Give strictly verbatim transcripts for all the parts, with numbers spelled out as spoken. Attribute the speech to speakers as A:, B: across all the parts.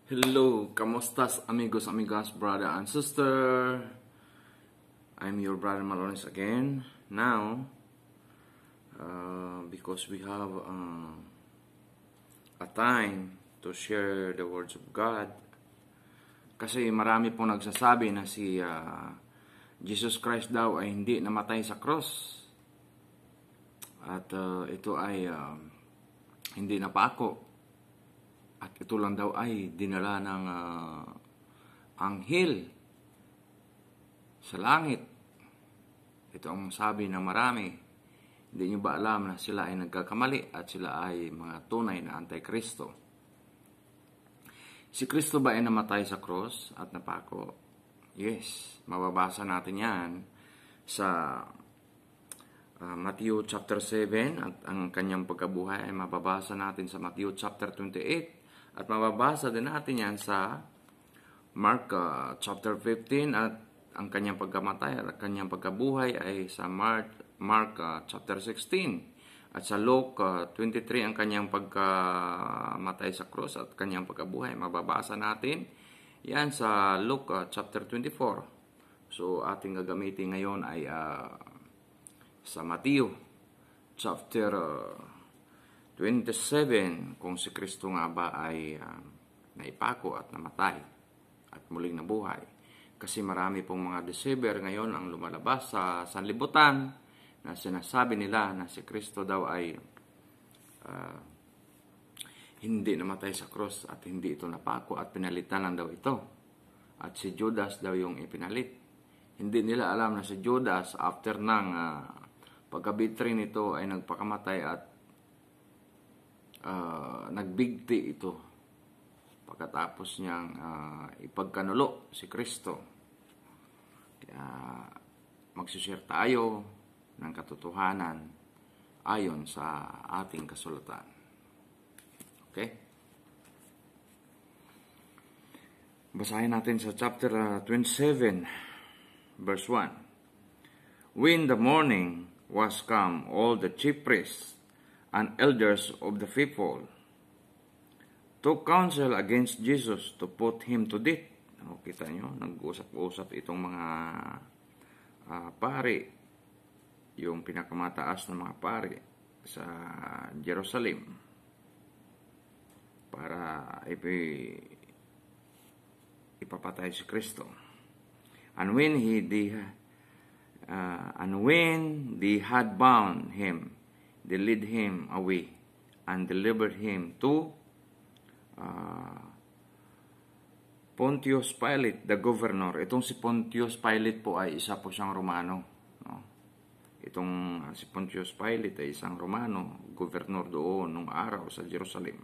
A: Hello, kamustas amigos, amigas, brother and sister? I'm your brother Malones again. Now, uh, because we have uh, a time to share the words of God, kasi marami pong nagsasabi na si uh, Jesus Christ daw ay hindi namatay sa cross. At uh, ito ay uh, hindi napako. At ito lang daw ay dinala ng uh, anghel sa langit. Ito ang sabi ng marami. Hindi nyo ba alam na sila ay nagkakamali at sila ay mga tunay na antikristo? Si Kristo ba ay namatay sa cross at napako? Yes, mababasa natin yan sa Uh, Matthew chapter seven at ang kanyang pagkabuhay ay mababasa natin sa Matthew chapter twenty-eight at mababasa din natin yan sa Mark uh, chapter fifteen at ang kanyang pagkamatay at kanyang pagkabuhay ay sa Mark, Mark uh, chapter sixteen at sa Luke uh, twenty-three ang kanyang pagkamatay sa cross at kanyang pagkabuhay mababasa natin yan sa Luke uh, chapter twenty-four. So ating gagamitin ngayon ay uh, sa Matthew chapter uh, twenty-seven kung si Kristo nga ba ay uh, naipako at namatay at muling nabuhay. Kasi marami pong mga deceiver ngayon ang lumalabas sa sanlibutan na sinasabi nila na si Kristo daw ay uh, hindi namatay sa cross at hindi ito napako at pinalitan lang daw ito. At si Judas daw yung ipinalit. Hindi nila alam na si Judas after ng uh, pagkabitray nito ay nagpakamatay at uh, nagbigti ito pagkatapos niyang uh, ipagkanulo si Kristo. Kaya magsusir tayo ng katotohanan ayon sa ating kasulatan. Okay? Basahin natin sa chapter uh, twenty-seven, verse one. When the morning was come, all the chief priests and elders of the people took counsel against Jesus to put him to death. O, kita nyo, nag-usap-usap itong mga uh, pari, yung pinakamataas na mga pari sa Jerusalem para ipi, ipapatay si Kristo. And when he did Uh, and when they had bound him, they led him away and delivered him to uh, Pontius Pilate, the governor. Itong si Pontius Pilate po ay isa po siyang Romano. No? Itong uh, si Pontius Pilate ay isang Romano, governor doon nung araw sa Jerusalem.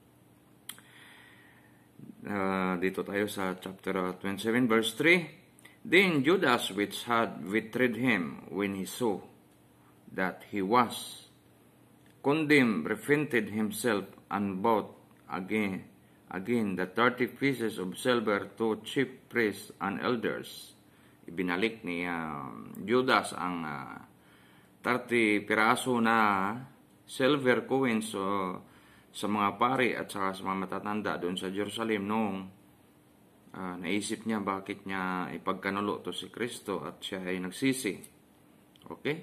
A: Uh, dito tayo sa chapter twenty-seven, verse three. Then Judas, which had betrayed him, when he saw that he was condemned, repented himself and bought again, again the thirty pieces of silver to chief priests and elders. Ibinalik ni uh, Judas ang uh, thirty piraso na silver coins uh, sa mga pari at saka sa mga matatanda doon sa Jerusalem noong Uh, naisip niya bakit niya ipagkanulo to si Kristo at siya ay nagsisi. Okay?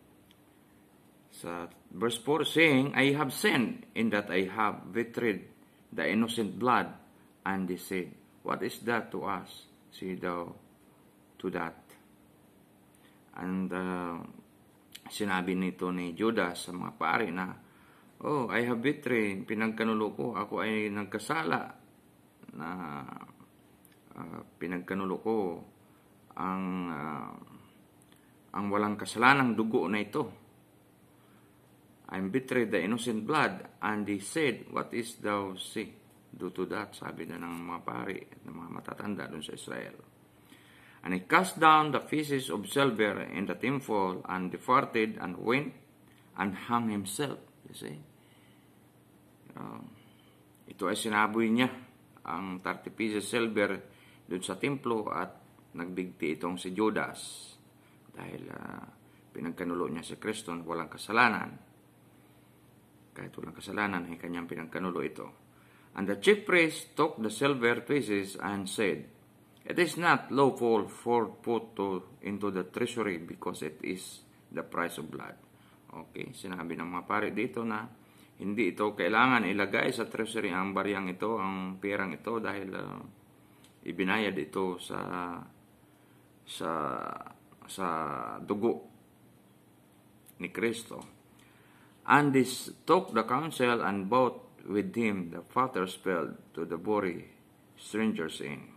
A: Sa verse four, saying, I have sinned in that I have betrayed the innocent blood. And they said, what is that to us? Say thou to that. And uh, sinabi nito ni Judas sa mga pari na, oh, I have betrayed, pinagkanulo ko, ako ay nagkasala na Uh, pinagkanulo ko ang uh, ang walang kasalanang dugo na ito. I betrayed the innocent blood. And they said, what is thou say? Do to that, sabi na ng mga pari at ng mga matatanda doon sa Israel. And he cast down the pieces of silver in the temple and departed and went and hung himself. You see? Uh, ito ay sinaboy niya ang thirty pieces silver doon sa templo at nagbigti itong si Judas dahil uh, pinagkanulo niya si Kristo na walang kasalanan. Kahit walang kasalanan ay kanyang pinagkanulo ito. And the chief priest took the silver pieces and said, It is not lawful for put to, into the treasury because it is the price of blood. Okay, sinabi ng mga pare dito na hindi ito kailangan ilagay sa treasury ang bariyang ito, ang perang ito dahil uh, ibinayad ito sa sa sa dugo ni Kristo. And this took the counsel and bought with him the father's field to the bury strangers in.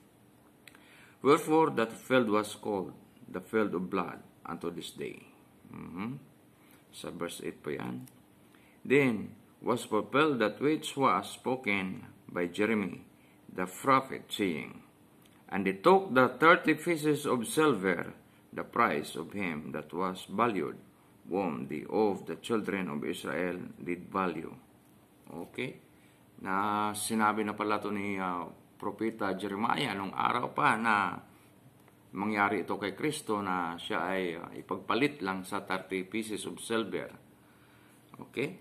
A: Wherefore that field was called the field of blood unto this day. Mm-hmm. Sa verse eight po yan. Then was fulfilled that which was spoken by Jeremy the prophet, saying, And they took the thirty pieces of silver, the price of him that was valued, whom the of the children of Israel did value. Okay? Na sinabi na pala ito ni uh, Propeta Jeremiah nung araw pa na mangyari ito kay Kristo na siya ay uh, ipagpalit lang sa thirty pieces of silver. Okay?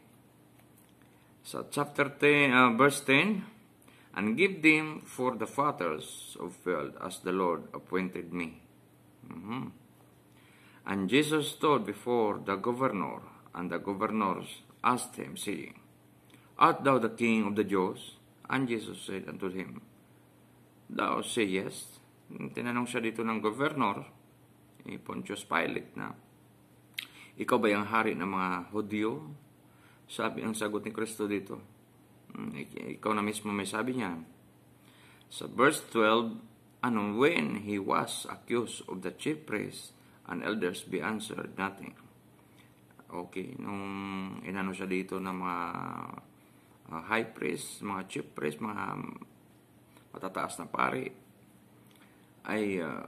A: Sa chapter ten, uh, verse ten, And give them for the fathers of field as the Lord appointed me. Mm-hmm. And Jesus stood before the governor, and the governors asked him, saying, Art thou the king of the Jews? And Jesus said unto him, Thou say yes. Tinanong siya dito ng governor, ni Pontius Pilate, na, Ikaw ba yung hari ng mga Hudyo? Sabi ang sagot ni Kristo dito. Ikaw na mismo may sabi niya. Sa verse twelve, And when he was accused of the chief priests and elders, be answered nothing. Okay, nung inano siya dito ng mga uh, high priest, mga chief priest, mga matataas na pari, ay uh,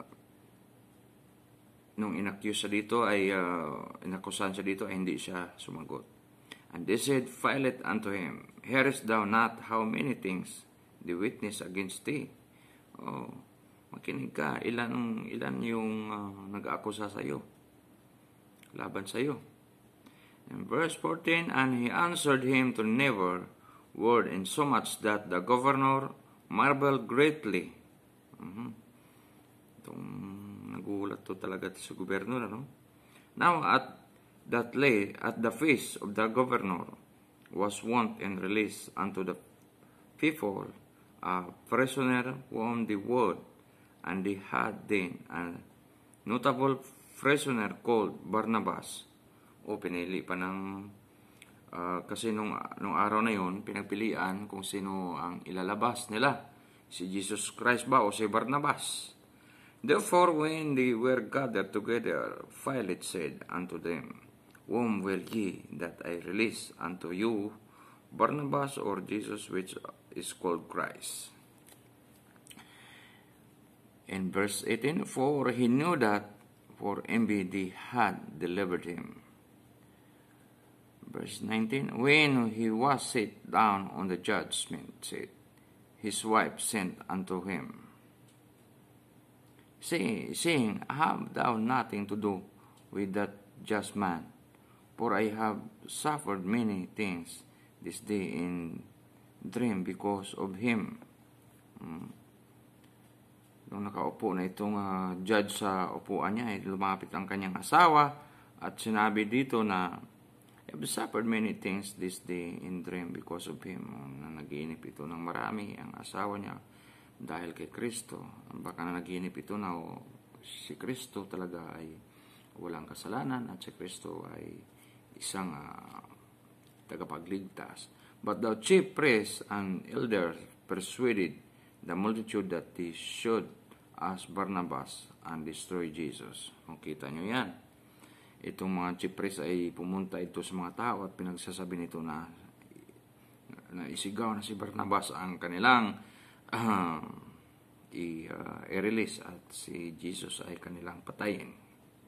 A: nung inaccuse siya dito, ay uh, inakusahan siya dito, ay hindi siya sumagot. And they said, Pilate unto him, Hearest thou not how many things they witness against thee? Oh, makinig ka, ilan, ilan yung uh, nag-aakusa sa iyo, laban sa iyo. In verse fourteen, And he answered him to never word, insomuch that the governor marveled greatly. Uh-huh. Itong nagulat to talaga sa gobernador, ano? Now at that lay at the feast of the governor was wont and released unto the people a prisoner whom they would, and they had then a notable prisoner called Barnabas. O pinili pa ng uh, kasi nung, nung araw na yon pinagpilian kung sino ang ilalabas nila, si Jesus Christ ba o si Barnabas. Therefore when they were gathered together, Pilate said unto them, Whom will ye that I release unto you, Barnabas or Jesus which is called Christ? In verse eighteen, For he knew that for envy they had delivered him. Verse nineteen, When he was set down on the judgment seat, his wife sent unto him, say, saying, Have thou nothing to do with that just man? For I have suffered many things this day in dream because of him. Hmm. Nung nakaupo na itong uh, judge sa upuan niya, eh, lumapit ang kanyang asawa at sinabi dito na I have suffered many things this day in dream because of him. Na naginip ito ng marami ang asawa niya dahil kay Kristo. Baka na naginip ito na oh, si Kristo talaga ay walang kasalanan at si Kristo ay isang uh, tagapagligtas. But the chief priests and elders persuaded the multitude that they should ask Barnabas and destroy Jesus. O, kita nyo yan. Itong mga chief priests ay pumunta ito sa mga tao at pinagsasabi nito na, na isigaw na si Barnabas ang kanilang uh, i, uh, i-release at si Jesus ay kanilang patayin.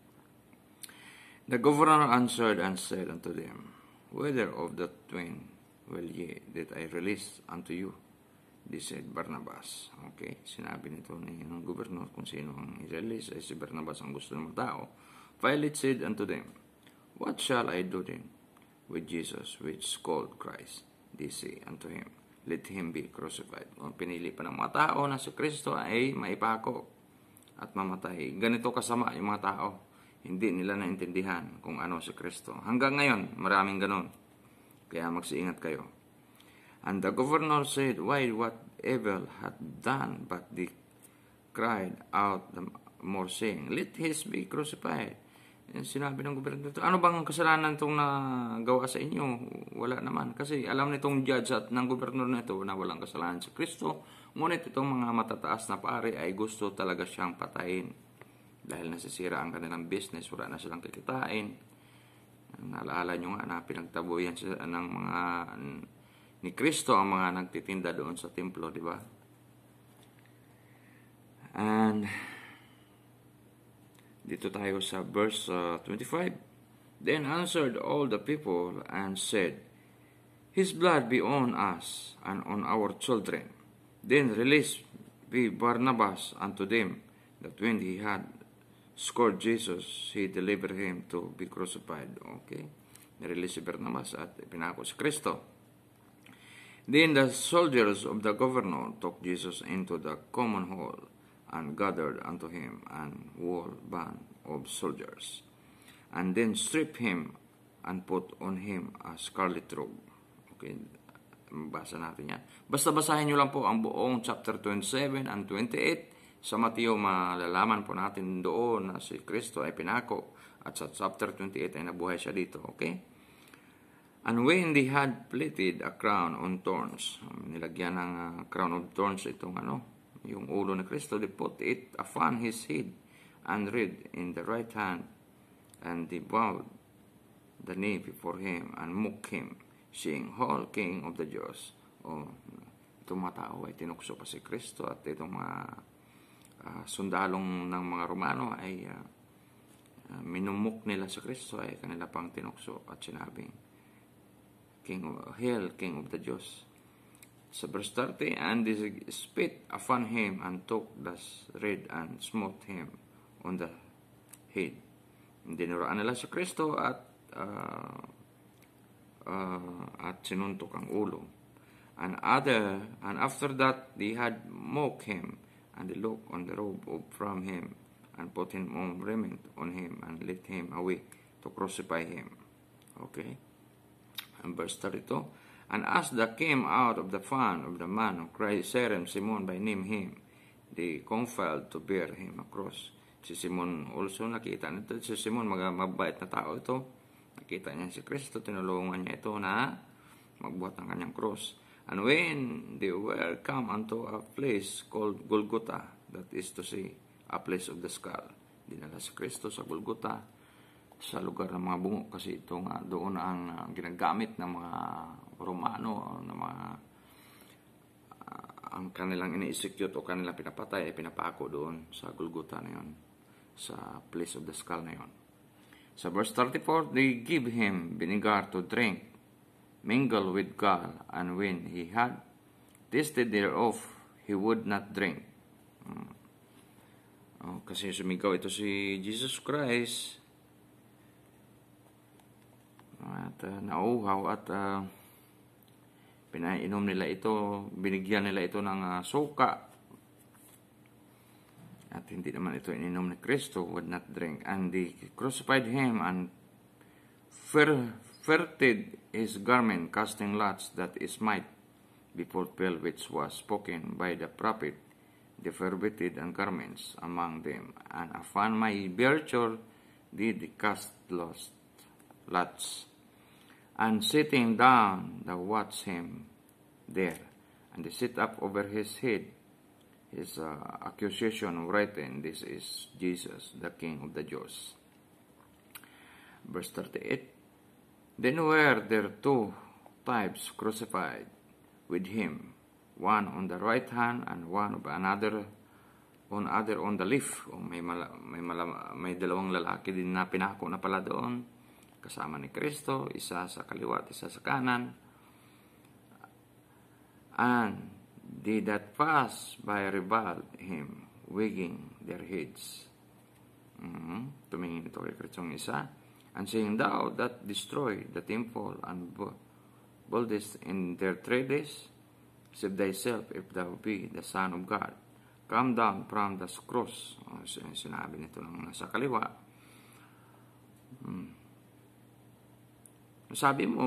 A: The governor answered and said unto them, Whether of the twain will ye that I release unto you? They said, Barnabas. Okay, sinabi nito ni ng governor kung sino ang i-release, ay si Barnabas ang gusto ng tao. Pilate said unto them, What shall I do then with Jesus which is called Christ? They say unto him, let him be crucified. Kung pinili pa ng mga tao na si Kristo ay maipako at mamatay. Ganito kasama yung mga tao. Hindi nila naintindihan kung ano si Kristo. Hanggang ngayon, maraming ganon. Kaya magsiingat kayo. And the governor said, why, what evil hath done? But they cried out the more, saying, let his be crucified. Sinabi ng gobyerno dito, ano bang kasalanan itong nagawa sa inyo? Wala naman. Kasi alam nitong judge at ng gobernador na ito na walang kasalanan si Kristo. Ngunit itong mga matataas na pari ay gusto talaga siyang patayin. Dahil nasisira ang kanilang business, wala na silang kikitain. Naalala nyo nga na pinagtabuyan siya ng mga ni Kristo ang mga nagtitinda doon sa templo, di ba? And dito tayo sa verse uh, twenty-five. Then answered all the people and said, his blood be on us and on our children. Then released we Barnabas unto them, that when he had scourged Jesus, he delivered him to be crucified. Okay? Nirelease si Barnabas at pinako si Kristo. Then the soldiers of the governor took Jesus into the common hall, and gathered unto him an whole band of soldiers, and then stripped him and put on him a scarlet robe. Okay, basa natin yan. Basta basahin nyo lang po ang buong chapter twenty-seven and twenty-eight. Sa Mateo, malalaman po natin doon na si Kristo ay pinako, at sa chapter twenty-eight ay nabuhay siya dito. Okay? And when they had plaited a crown on thorns, nilagyan ng uh, crown of thorns itong ano, yung ulo ni Kristo, they put it upon his head and read in the right hand, and they bowed the knee before him and mocked him, saying, Hail, King of the Jews. O, itong mga tao ay tinukso pa si Kristo, at itong mga uh, sundalong ng mga Romano ay uh, uh, minumuk nila si Kristo, ay kanila pang tinukso at sinabing, King of, Hail, King of the Jews. Sa verse thirty, and they spit upon him and took the reed and smote him on the head. Dinuraan nila si Kristo at uh, uh, at sinuntok ang ulo. And other and after that they had mocked him, and they looked on the robe from him and put him on raiment on him and led him away to crucify him. Okay. And verse thirty-two. And as they came out of the fan of the man of Christ, Serem Simon by name him, they compelled to bear him across. Si Simon also, nakita nito, si Simon, mabait na tao ito. Nakita niya si Kristo, tinulungan niya ito na magbuhat ng kanyang cross. And when they were come unto a place called Golgotha, that is to say, a place of the skull, dinala si Kristo sa Golgotha, sa lugar ng mga bungo, kasi ito nga doon ang uh, ginagamit ng mga Romano, ng mga uh, ang kanilang ini-execute o kanilang pinapatay ay pinapako doon sa Golgotha na yun, sa place of the skull na yun. Sa verse thirty-four, they give him vinegar to drink, mingle with gall, and when he had tasted thereof, he would not drink. Hmm. Oh, kasi sumigaw ito si Jesus Christ, at uh, nauhaw at uh, pinainom nila ito, binigyan nila ito ng uh, suka, at hindi naman ito ininom ni Kristo, would not drink. And they crucified him and fer- ferted his garment, casting lots, that it might be fulfilled which was spoken by the prophet, the ferreted and garments among them, and upon my virtue did cast lots, lots. And sitting down, they watched him there, and they set up over his head his uh, accusation written, this is Jesus, the King of the Jews. Verse thirty-eight, then were there two types crucified with him, one on the right hand and one of another on other on the left. O may, mala, may, mala, may dalawang lalaki din na pinako na pala doon, kasama ni Kristo, isa sa kaliwa at isa sa kanan. And they that passed by reviled him, wagging their heads. Mm-hmm. Tumingin ito kay Kristong isa, and saying, thou that destroy the temple and buildest in their three days, save thyself if thou be the Son of God. Come down from the cross. O, sinabi nito ng nasa kaliwa. Hmm. Sabi mo,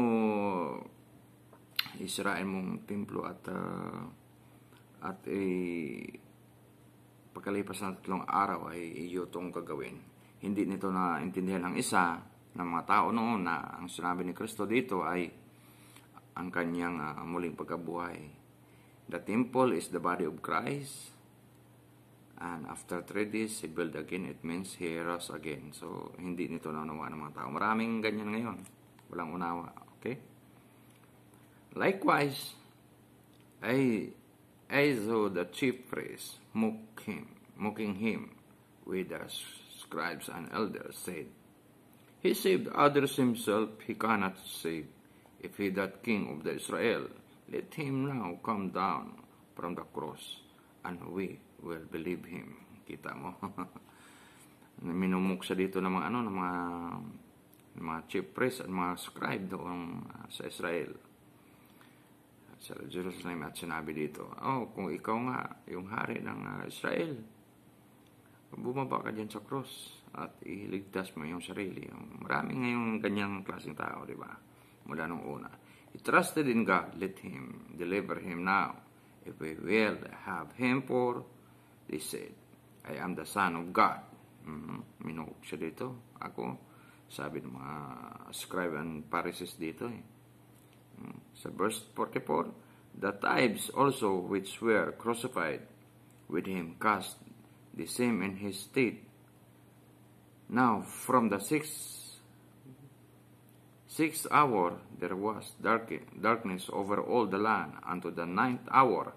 A: isirain mong templo at uh, at eh, pagkalipas ng tatlong araw ay iyo itong gagawin. Hindi nito na intindihan ng isa ng mga tao noon na ang sinabi ni Kristo dito ay ang kanyang uh, muling pagkabuhay. The temple is the body of Christ, and after three days he built again. It means he rose again. So hindi nito naunawa ng mga tao. Maraming ganyan ngayon, walang unawa. Okay? Likewise, I, I saw the chief priest mock him, mocking him with the scribes and elders, said, He saved others himself, he cannot save. If he that king of the Israel, let him now come down from the cross, and we will believe him. Kita mo? Minumuk siya dito ng mga ano, ng mga, ng mga chief priests at mga scribe doon uh, sa Israel. Sa Jerusalem at sinabi dito, oh, kung ikaw nga yung hari ng uh, Israel, bumaba ka dyan sa cross at iligtas mo yung sarili. Maraming ngayong ganyang klaseng tao, di ba? Mula nung una. He trusted in God, let him deliver him now. If we will have him for, they said, I am the Son of God. Mm-hmm. Minuk siya dito. Ako, sabi ng mga scribe and Pharisees dito eh. Sa verse forty-four, the tithes also which were crucified with him cast the same in his teeth. Now from the sixth, sixth hour there was dark, darkness over all the land unto the ninth hour.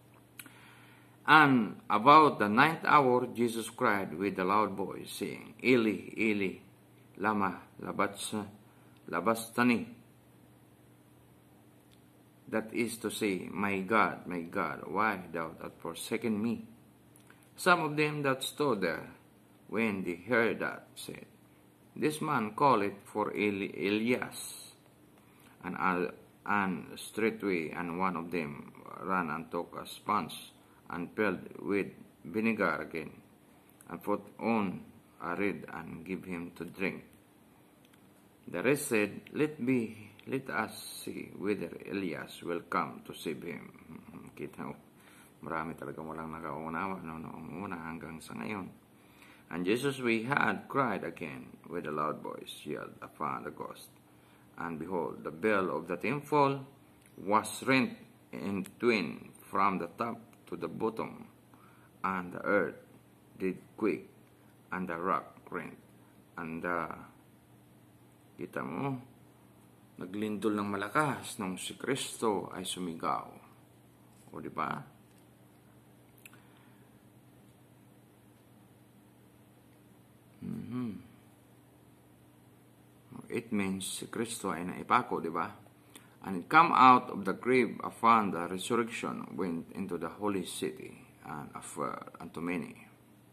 A: And about the ninth hour Jesus cried with a loud voice, saying, Eli, Eli, lama labastani. That is to say, My God, my God, why thou hast forsaken me? Some of them that stood there, when they heard that, said, This man calleth for Eli Elias. And, uh, and straightway, and one of them ran and took a sponge, and filled with vinegar again, and put on a reed, and give him to drink. The rest said, Let be, let us see whether Elias will come to save him. Kita mo, marami talaga walang nakaunawa no, noong una hanggang sa ngayon. And Jesus we had cried again with a loud voice, yelled upon the ghost. And behold, the bell of the temple was rent in twain from the top to the bottom, and the earth did quake, and the rock rent, and the kita mo, naglindol ng malakas nung si Kristo ay sumigaw. O di ba? Mm-hmm. It means si Kristo ay naipako, di ba? And it come out of the grave upon the resurrection, went into the holy city, and offered unto many.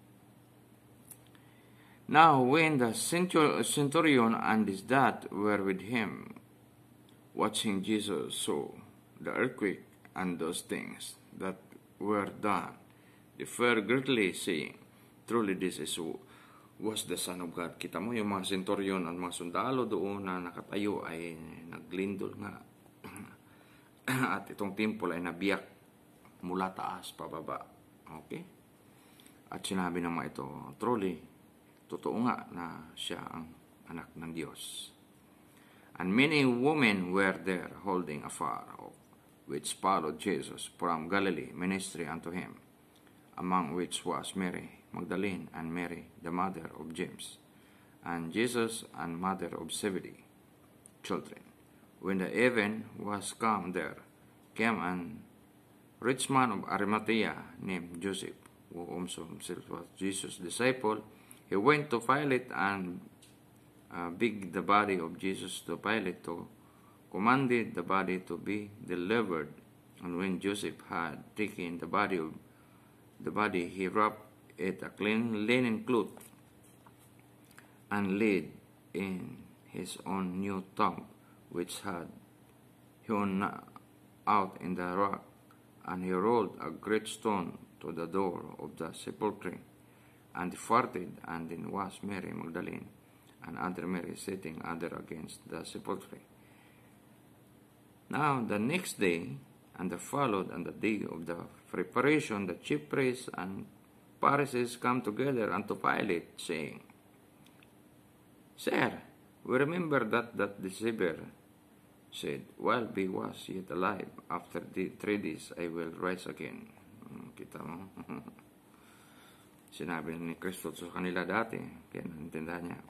A: Now when the centurion and his dad were with him, watching Jesus saw the earthquake and those things that were done, they feared greatly, saying, Truly this is was the Son of God. Kita mo yung mga centurion at mga sundalo doon na nakatayo ay naglindol nga. At itong temple ay nabiyak mula taas pababa. Okay? At sinabi naman ito, truly, totoo nga na siya ang anak ng Diyos. And many women were there holding afar off, which followed Jesus from Galilee, ministry unto him, among which was Mary Magdalene, and Mary, the mother of James, and Jesus, and mother of Zebedee, children. When the even was come there, came an rich man of Arimathea, named Joseph, who also himself was Jesus' disciple. He went to Pilate, and uh, begged the body of Jesus to Pilate, to commanded the body to be delivered. And when Joseph had taken the body of the body, he wrapped it a clean linen cloth, and laid in his own new tomb, which had hewn out in the rock, and he rolled a great stone to the door of the sepulchre, and departed, and then was Mary Magdalene, and other Mary sitting other against the sepulchre. Now the next day, and the followed, and the day of the preparation, the chief priests and Pharisees come together unto Pilate, saying, Sir, we remember that that deceiver said, while he was yet alive, after the three days I will rise again. Kita mo? Sinabi ni Kristo sa kanila dati, kaya naintindihan niya.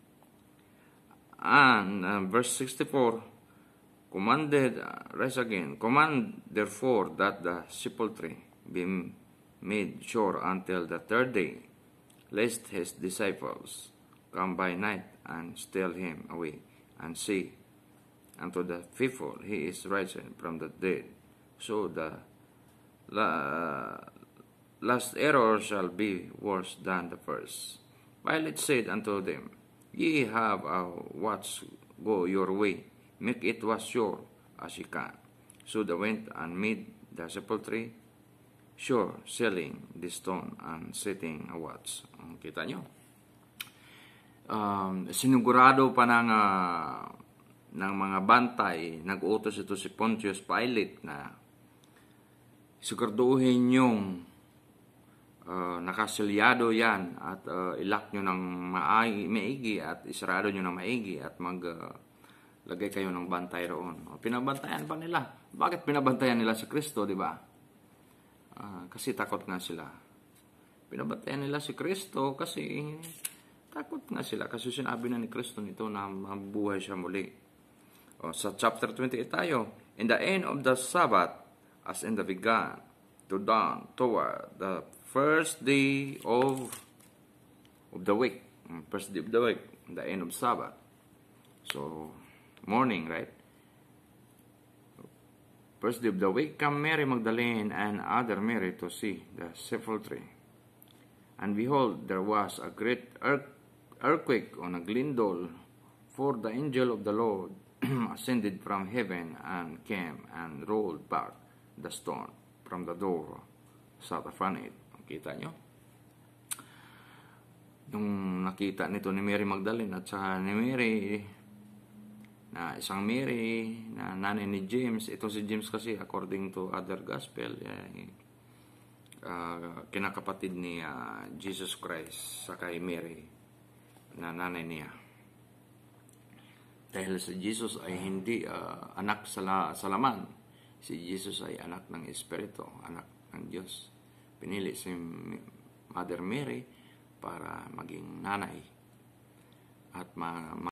A: And uh, verse sixty-four, commanded, uh, rise again, command therefore that the sepulchre be made sure until the third day, lest his disciples come by night and steal him away, and say unto the people, he is risen from the dead. So the la, last error shall be worse than the first. Pilate said unto them, Ye have a watch, go your way, make it was sure as ye can. So they went and made the sepulchre sure, selling the stone and setting a watch. Kita nyo? Um, sinugurado pa ng, uh, ng mga bantay, nag-utos ito si Pontius Pilate na siguraduhin yung uh, nakasilyado yan at uh, ilak nyo ng maay, maigi at isarado nyo ng maigi at mag uh, lagay kayo ng bantay roon. O, pinabantayan pa nila. Bakit pinabantayan nila si Kristo, di ba? Uh, kasi takot nga sila. Pinabantayan nila si Kristo kasi takot nga sila. Kasi sinabi na ni Kristo nito na mabuhay siya muli. O, sa chapter twenty-eight tayo. In the end of the Sabbath, as in the began to dawn toward the first day of of the week. First day of the week. The end of Sabbath. So, morning, right? First day of the week, come Mary Magdalene and other Mary to see the sepulchre. And behold, there was a great earthquake on a glindle, for the angel of the Lord ascended from heaven and came and rolled back the stone from the door south upon it. Kita nyo? Nung nakita nito ni Mary Magdalene at saka ni Mary, na isang Mary, na nanay ni James. Ito si James kasi, according to other gospel, eh, uh, kinakapatid ni uh, Jesus Christ sa kay Mary, na nanay niya. Dahil si Jesus ay hindi uh, anak sa, la, sa laman. Si Jesus ay anak ng Espiritu, anak ng Diyos. Pinili si Mother Mary para maging nanay at ma